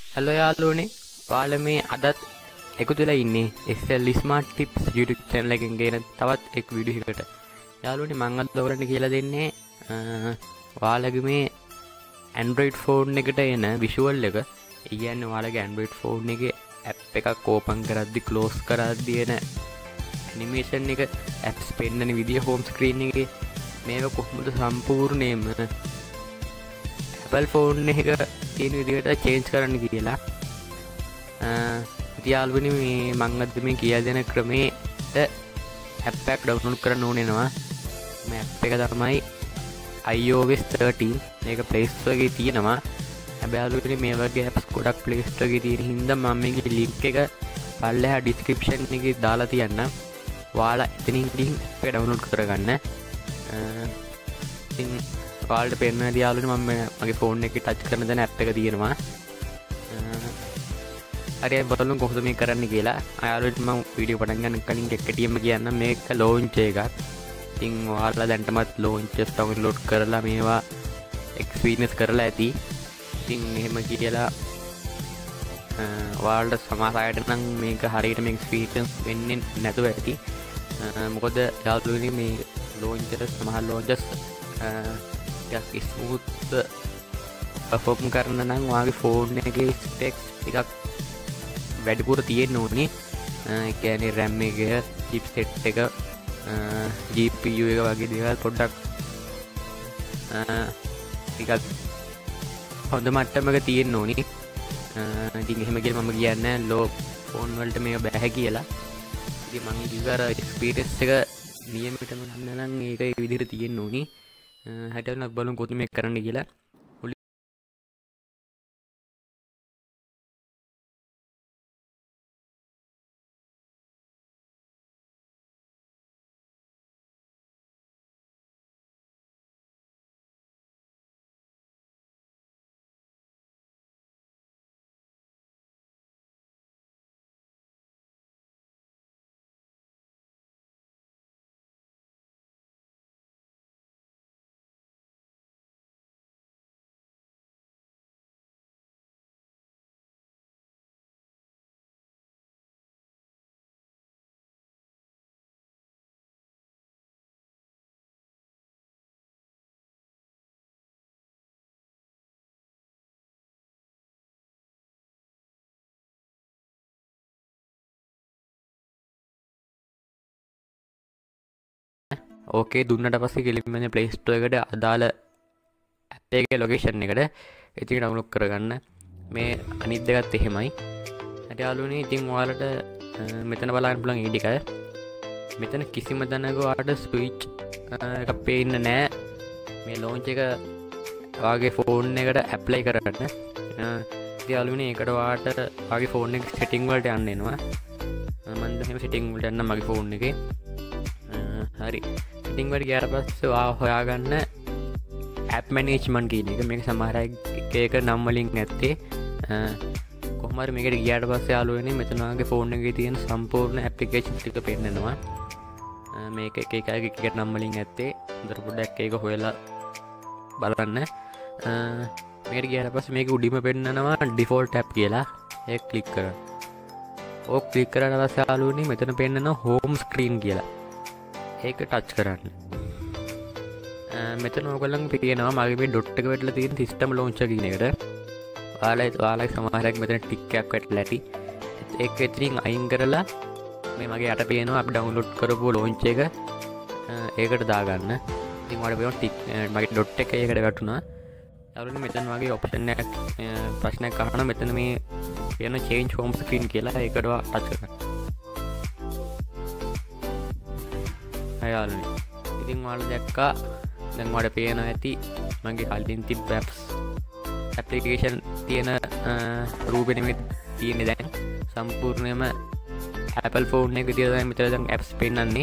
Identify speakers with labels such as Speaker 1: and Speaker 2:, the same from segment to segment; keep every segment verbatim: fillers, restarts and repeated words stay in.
Speaker 1: Hello යාළුවනේ ඔයාලා මේ අදත් එකතු වෙලා ඉන්නේ S L Smart Tips YouTube channel එකෙන් ගෙන තවත් එක් වීඩියෝ එකකට. යාළුවනේ මම අද ඔයාලට කියලා දෙන්නේ ඔයාලගේ මේ Android phone එකට එන visual එක. ඒ කියන්නේ ඔයාලගේ Android phone එකේ app එකක් open කරද්දි close කරද්දි එන animation එක apps පෙන්නන විදිය home screen එකේ මේක කොහොමද සම්පූර්ණයෙන්ම Apple phone එක තියෙන විදිහට change කරන්න කියලා. ඉතින් යාළුවනේ මේ මම අද මේ කියලා දෙන ක්‍රමයට app එක download කරන්න ඕනෙනවා. මේ app එක තමයි i O S thirteen. මේක Play Store එකේ තියෙනවා. හැබැයි යාළුවනේ මේ වගේ apps ගොඩක් Play Store එකේ තියෙන හින්දා මම මේකේ link එක පල්ලෙහා description එකේ දාලා තියන්නම්. ඔයාලා එතනින් link එක download කරගන්න. ඉතින් ඔයාලට පෙන්වන්න යාළුවනේ මම මගේ ෆෝන් එකේ ටච් කරන දැන ඇප් එක තියෙනවා. හරි අපි බලමු කොහොමද මේක කරන්න කියලා. යාළුවනේ මම වීඩියෝ පටන් ගන්න කලින් කෙටියෙන්ම කියන්නම් මේක launch එකක්. ඉතින් ඔයාලා දැන්ටමත් launchers download කරලා මේවා experience කරලා ඇති. ඉතින් එහෙම කියලා ඔයාලට සමහර අයට නම් මේක හරියට මේ experience වෙන්නේ නැතුව ඇති. මොකද යාළුවනේ මේ launchers සමහර launchers ටිකක් ස්මූත් පර්ෆෝම් කරන්න නම් ඔයාගේ ෆෝන් එකේ ස්පෙක්ස් ටිකක් වැඩිපුර තියෙන්න ඕනේ. ඒ කියන්නේ RAM එක, chipset එක, G P U එක වගේ දේවල් පොඩ්ඩක් ටිකක් හොඳ මට්ටමක තියෙන්න ඕනේ. ඉතින් එහෙම කියලා මම කියන්නේ ලෝ ෆෝන් වලට මේක බෑ කියලා. ඉතින් මම ඉතින් එක්ස්පීරියන්ස් එක නියමිතම ගන්න නම් මේක ඒ විදිහට තියෙන්න ඕනේ. හැටල්න බලුම් කොහොමද මේක කරන්න කියලා. ඕකේ දුන්නට පස්සේ කෙලින්ම Play Store එකට අදාළ app එකේ location එකට ඉතින් download කරගන්න. මේ අනිත් දෙකත් එහෙමයි. හරි යාළුවනේ ඉතින් ඔයාලට මෙතන බලන්න පුළුවන් ඒ ටික. මෙතන කිසිම තැනක ඔයාලට switch එකක් පේන්නේ නැහැ. මේ launch එක ඔයාගේ phone එකට apply කරගන්න. ඉතින් යාළුවනේ ඒකට ඔයාලට ඔයාගේ phone එකේ setting වලට යන්න එනවා. මම දැන් setting වලට යන්න මගේ phone එකේ. හරි setting වලට ගියාට පස්සේ ඔයා හොයාගන්න app management කියන එක. මේක සමහර අය එක නම් වලින් නැත්තේ. කොහොම හරි මේකට ගියාට පස්සේ යාළුවනේ මෙතන ඔයාගේ phone එකේ තියෙන සම්පූර්ණ application ටික පෙන්නනවා. මේක එක එක එක එක නම් වලින් නැත්තේ. හොඳට පොඩ්ඩක් ඒක හොයලා බලන්න. මේකට ගියාට පස්සේ මේක උඩින්ම පෙන්නනවා default app කියලා. ඒක click කරන්න. ඕක click කරාට පස්සේ යාළුවනේ මෙතන පෙන්නනවා home screen කියලා. ඒක ටච් කරන්න. මෙතන ඔයගොල්ලන් පේනවා මගේ මේ ඩොට් එක වැටලා තියෙන සිස්ටම් ලොන්චර් කියන එකට. ඔයාලා ඔයාලා සමහරක් මෙතන ටික් එකක් වැටලා ඇති. ඒක එතනින් අයින් කරලා මේ මගේ යට පේනවා අපි ඩවුන්ලෝඩ් කරපු ලොන්ච් එක ඒකට දාගන්න. ඉතින් ඔයාලා පේනවා ටික් මගේ ඩොට් එක ඒකට වැටුණා. යාළුවනේ මෙතන වගේ ඔප්ෂන් එකක් ප්‍රශ්නයක් අහනවා මෙතන මේ කියන change home screen කියලා ඒකට ටච් කරන්න. යාළුවනේ ඉතින් ඔයාලා දැක්කා දැන් ඔයාලට පේනවා ඇති මගේ කලින් තිබ්බ apps application තියෙන රූපෙ නෙමෙයි තියෙන්නේ දැන් සම්පූර්ණයෙන්ම Apple phone එකේ විදියට දැන් මෙතන දැන් apps පෙන්නන්නේ.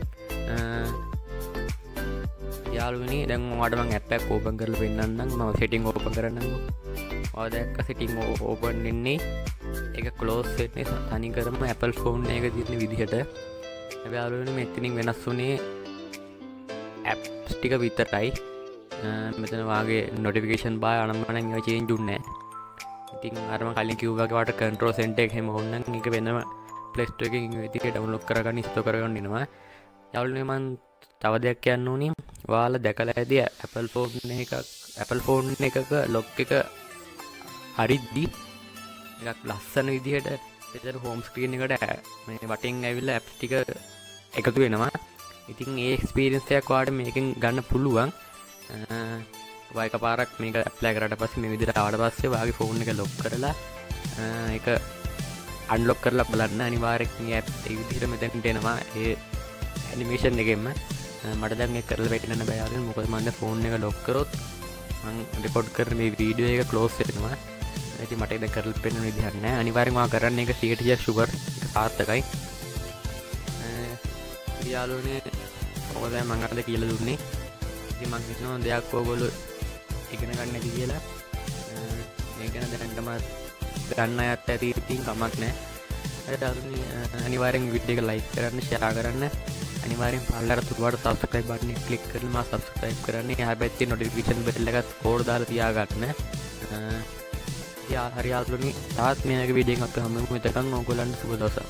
Speaker 1: යාළුවනේ දැන් ඔයාලට මම app එක open කරලා පෙන්නන්නම්. මම setting open කරන්නම්කෝ. ඔයා දැක්ක setting open වෙන්නේ ඒක close වෙන්නේ තනිකරම Apple phone එකේ තියෙන විදිහට. හැබැයි යාළුවනේ මෙතනින් වෙනස් වුණේ apps ටික විතරයි. මෙතන වාගේ notification bar අනම්මනම් ඒවා change උන්නේ නැහැ. ඉතින් අරම කලින් කිව්වගේට කන්ට්‍රෝල් සෙන්ටර් එක එහෙම ඕන නම් ඒක වෙනම Play Store එකකින් විදිහට ඩවුන්ලෝඩ් කරගන්න ඉස්තෝ කරගන්න ඉනවා. යාළුවනේ මම තව දෙයක් කියන්න ඕනි. ඔයාලා දැකලා ඇති Apple phone එකක් Apple phone එකක lock එක හරිද්දි එකක් ලස්සන විදිහට එතන home screen එකට මේ වටින් ඇවිල්ලා apps ටික එකතු වෙනවා. ඉතින් ඒ experience එකක් ඔයාලට මේකෙන් ගන්න පුළුවන්. ඔයා එකපාරක් මේක apply කරාට පස්සේ මේ විදිහට ආවට පස්සේ ඔයාගේ phone එක lock කරලා ඒක unlock කරලා බලන්න අනිවාර්යයෙන් මේ app ඒ විදිහට මෙතනට එනවා. ඒ animation එකෙන්ම මට දැන් මේක කරලා වෙන්න බෑ යාළුවනේ. මොකද මම දැන් phone එක lock කරොත් මම record කරන මේ වීඩියෝ එක close වෙනවා. ඉතින් මට ඒක කරලා පෙන්නන විදිහක් නෑ. අනිවාර්යෙන්ම ඔයා කරන්න ඒක one hundred percent sure ඒක සාර්ථකයි. යාළුවනේ ඔය දැන් මම අද කියලා දුන්නේ. ඉතින් මම හිතනවා දෙයක් ඔයගොල්ලෝ ඉගෙන ගන්න ඇති කියලා. මේ ගැන දැනටම ගන්න අයත් ඇති ඉතින් කමක් නෑ. හරි යාළුවනේ අනිවාර්යෙන් වීඩියෝ එක like කරන්න, share කරන්න. අනිවාර්යෙන් පල්ලට තුරුවට subscribe button එක click කරලා මා subscribe කරන්න. එහා පැත්තේ notification bell එකත් ඕල් දාලා තියාගන්න. යා හරි යාළුවනේ තාත් මේක වීඩියෝ එකක් හම්බෙමු. එතකන් ඕගොල්ලන්ට සුබ දවසක්.